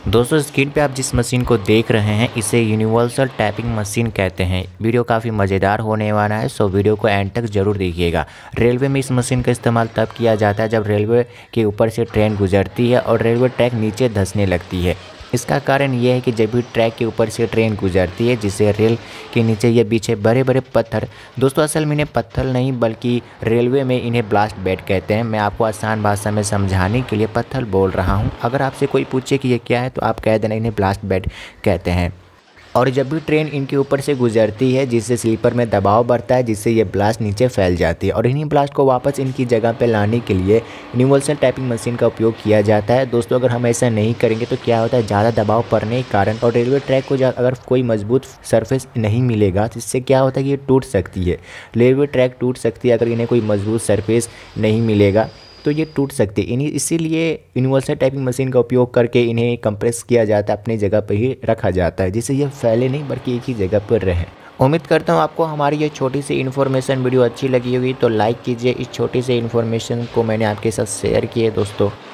दोस्तों स्क्रीन पे आप जिस मशीन को देख रहे हैं इसे यूनिवर्सल टैपिंग मशीन कहते हैं। वीडियो काफ़ी मज़ेदार होने वाला है, सो वीडियो को एंड तक जरूर देखिएगा। रेलवे में इस मशीन का इस्तेमाल तब किया जाता है जब रेलवे के ऊपर से ट्रेन गुजरती है और रेलवे ट्रैक नीचे धंसने लगती है। इसका कारण यह है कि जब भी ट्रैक के ऊपर से ट्रेन गुजरती है जिससे रेल के नीचे ये पीछे बड़े बड़े पत्थर, दोस्तों असल में इन्हें पत्थर नहीं बल्कि रेलवे में इन्हें ब्लास्ट बेड कहते हैं। मैं आपको आसान भाषा में समझाने के लिए पत्थर बोल रहा हूँ। अगर आपसे कोई पूछे कि ये क्या है तो आप कह देना इन्हें ब्लास्ट बेड कहते हैं। और जब भी ट्रेन इनके ऊपर से गुजरती है जिससे स्लीपर में दबाव बढ़ता है जिससे ये ब्लास्ट नीचे फैल जाती है और इन्हीं ब्लास्ट को वापस इनकी जगह पे लाने के लिए यूनिवर्सल टैपिंग मशीन का उपयोग किया जाता है। दोस्तों अगर हम ऐसा नहीं करेंगे तो क्या होता है, ज़्यादा दबाव पड़ने के कारण और रेलवे ट्रैक को अगर कोई मजबूत सरफेस नहीं मिलेगा तो इससे क्या होता है कि ये टूट सकती है। रेलवे ट्रैक टूट सकती है अगर इन्हें कोई मजबूत सरफेस नहीं मिलेगा तो ये टूट सकते हैं। इसीलिए यूनिवर्सल टाइपिंग मशीन का उपयोग करके इन्हें कंप्रेस किया जाता है, अपनी जगह पर ही रखा जाता है जिससे ये फैले नहीं बल्कि एक ही जगह पर रहे। उम्मीद करता हूँ आपको हमारी ये छोटी सी इन्फॉर्मेशन वीडियो अच्छी लगी होगी, तो लाइक कीजिए। इस छोटी सी इन्फॉर्मेशन को मैंने आपके साथ शेयर की है दोस्तों।